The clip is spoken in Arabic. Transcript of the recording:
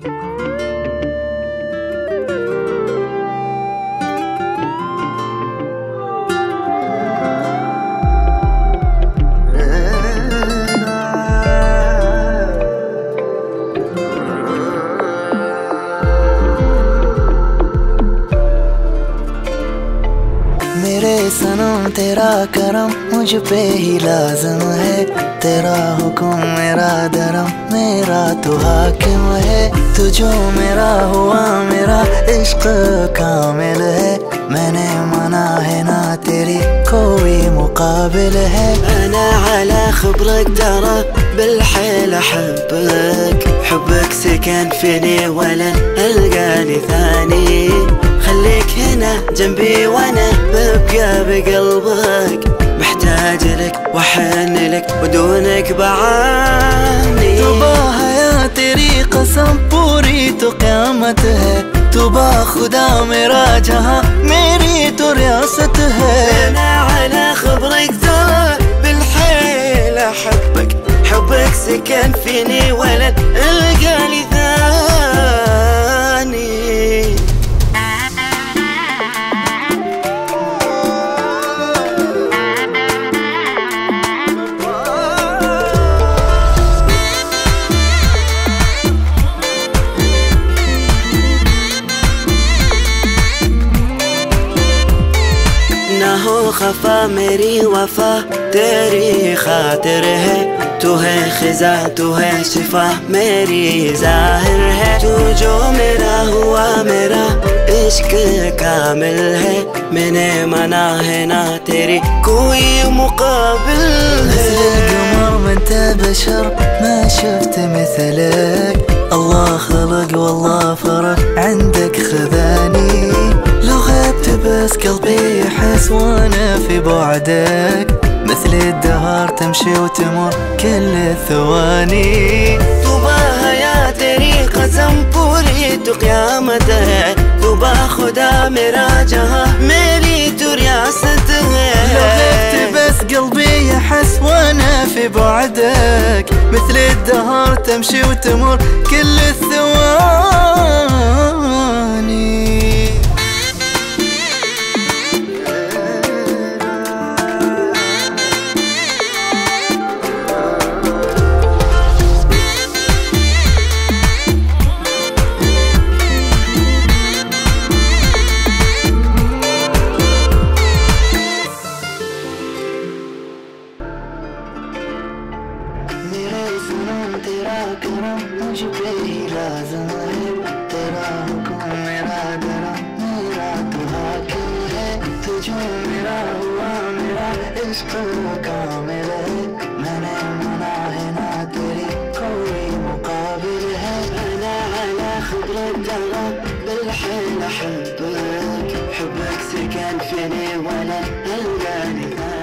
मेरे सनम तेरा करम मुझ पे ही लाज़िम है, तेरा हुक्म मेरा धर्म मेरा तो हाकिम है। तू जो मेरा हुआ मेरा इश्क कामिल है, मैंने मना है ना तेरी कोई मुकाबिल है। أنا على خبرك ترى بالحيل أحبك، حبك سكن فيني ولن ألقاني ثاني. خليك هنا جنبي وانا ببقى بقلبك، محتاج لك وحن لك ودونك بعاني। तौबा है तेरी कसम पूरी तो क़यामत है, तौबा खुदा मेरा जहां मेरी तो रियासत है। أنا على خبرك ترى بالحيل أحبك، حبك سكن فيني ولن ألقاني ثاني. ना हो खफा मेरी वफा तेरी खातिर है, तू है खिजा तू है शिफा मेरी जाहिर है। तू जो मेरा हुआ मेरा इश्क कामिल है, मैंने मना है ना तेरी कोई मुकाबिल है। القمر انت بشر ما شفت مثلك، الله خلق والله فرق عندك خذاني. لو غبت بس قلبي يحس وانا في بعدك، مثل الدهر تمشي وتمر كل الثواني. तौबा है तेरी कसम पूरी तो क़यामत है, तौबा खुदा मेरा जहां मेरी तो रियासत है। لو غبت بس قلبي يحس وانا في بعدك، مثل الدهر تمشي وتمر كل الثواني. मेरे सनम तेरा करम मुझ पे ही लाज़िम है, तेरा हुक्म मेरा धर्म मेरा तो हाकिम है। तू जो मेरा हुआ मेरा इश्क कामिल है, मैंने मना है ना तेरी कोई मुकाबिल है। أنا على خبرك ترى بالحيل أحبك، حبك سكن فيني ولن ألقاني ثاني.